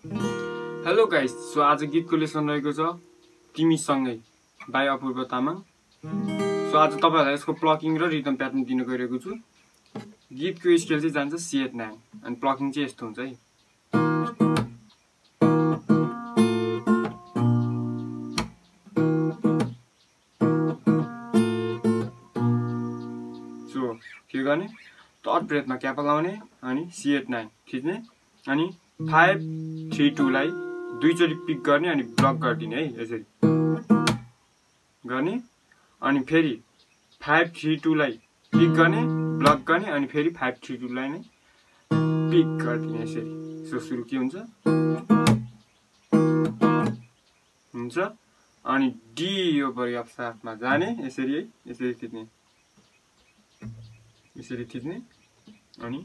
Hello guys, so आज गीतको lesson रहेको छ तिमी सँगै बाई अपूर्व तामाङ। सो आज तपाईहरुलाई यसको प्लकिङ र रिदम प्याटर्न दिन गइरहेको छु। गीतको स्केल चाहिँ जान्छ C8-9 अनि प्लकिङ चाहिँ यस्तो हुन्छ है। सो के गर्ने, थर्ड ब्रेथमा क्याप लाउने अनि C8-9 थिच्ने अनि 5-3-2 लाई दुईचोटी पिक गर्ने अनि ब्लक गरिदिने है, यसरी गर्ने अनि फेरि 5-3-2 लाई पिक गर्ने ब्लक गर्ने अनि फेरि 5-3-2 लाई नै पिक गरिदिने यसरी। सो सुरु के हुन्छ अनि डी यो बढी साथमा जाने यसरी है, यसरी थिच्ने अनि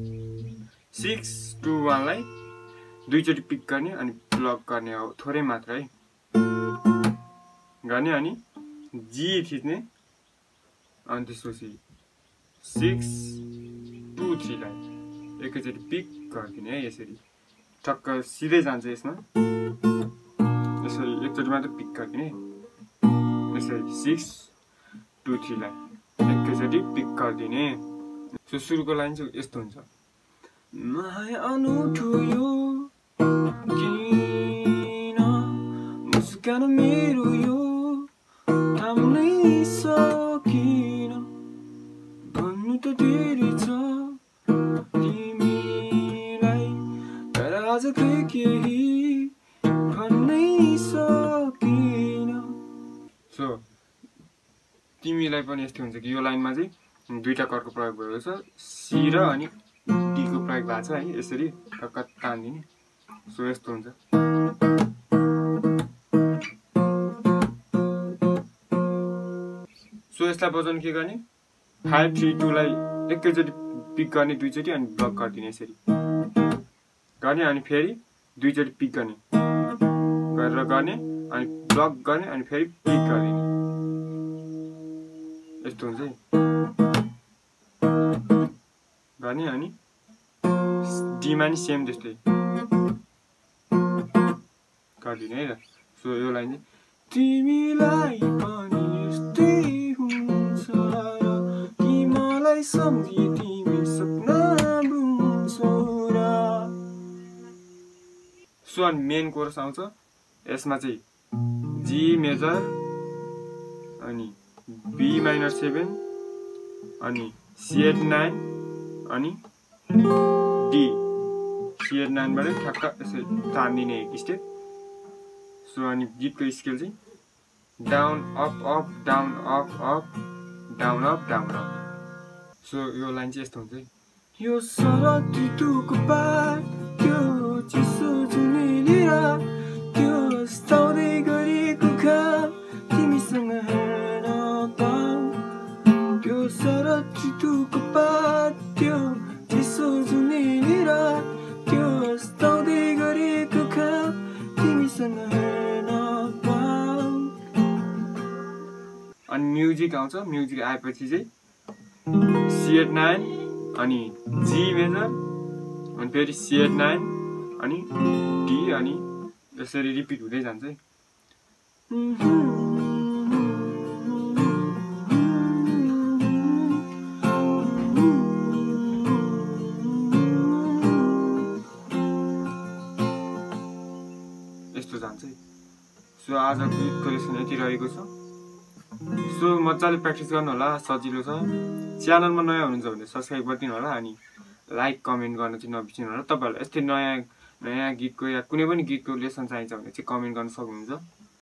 6-2-1 लाई दुईचोटी पिक गर्ने अनि ब्लक गर्ने हो, थोरै मात्र है गर्ने अनि जी थिच्ने अनि त्यसपछि 6-2-3 लाई एकैचोटी पिक गरिदिने है, यसरी ठक्क सिधै जान्छ यसमा। यसरी एकचोटी मात्र पिक गरिदिने यसरी 6-2-3 लाई एकैचोटी पिक गरिदिने। सो सुरुको लाइन चाहिँ यस्तो हुन्छ। माया अनौठो यो किन मुस्कान मेरो यो थाम्नै सकिन, भन्नु त धेरै छ तिमीलाई तर आज केही भन्नै सकिन। सो तिमीलाई पनि यस्तो हुन्छ कि यो लाइनमा चाहिँ दुईटा कर्डको प्रयोग भएको छ, सी र अनि डी को प्रयोग भएको छ है, यसरी टक्क तान्दिने। सो यस्तो हुन्छ। सो यसलाई बजाउनु के गर्ने, 5-3-2 लाई एकैचोटी पिक गर्ने दुईचोटी अनि ब्लक गरिदिने यसरी गर्ने अनि फेरि दुईचोटी पिक गर्ने गरेर गर्ने अनि ब्लक गर्ने अनि फेरि पिक गरिदिने, यस्तो हुन्छ है गर्ने अनि डी मा नि सेम त्यस्तै गरिदिने है। सो यो लाइन चाहिँ तिमीलाई पनि यस्तै हुन्छ र कि मलाई सम्झी तिमी सपना बुन्छौ र। सो अनि मेन कोरस आउँछ, यसमा चाहिँ जी मेजर अनि बी माइनर 7 अनि C8-9 अनि डी C8-9 बाट ठक्क यसरी तान्दिने एक स्टेप। सो अनि गीतको स्केल चाहिँ down up up down up up down up down up. So यो लाइन चाहिँ यस्तो हुन्छ है। यो सरत ऋतुको पात त्यो चिसो जुनेली रात त्यो अस्ताउँदै गरेको घाम तिमीसँग हेर्न पाऊँ, त्यो सरत ऋतुको पात त्यो चिसो जुनेली रात त्यो अस्ताउँदै गरेको घाम तिमीसँग हेर्न पाऊँ। अनि म्युजिक आउँछ, म्युजिक आएपछि चाहिँ C8-9 अनि जी मेजर अनि फेरि C8-9 अनि डी अनि यसरी रिपिट हुँदै जान्छ है। यस्तो जान्छ है। सो आजको गीतको लेसन यति रहेको छ। सो मजाले प्र्याक्टिस गर्नु होला, सजिलो छ। च्यानलमा नयाँ हुनुहुन्छ भने सब्स्क्राइब गरिदिनु होला अनि लाइक कमेन्ट गर्न चाहिँ नबिर्सिनु होला। तपाईहरुलाई यस्तै नयाँ गीतको या कुनै पनि गीतको लेसन चाहिन्छ भने चाहिँ कमेन्ट गर्न सक्नुहुन्छ।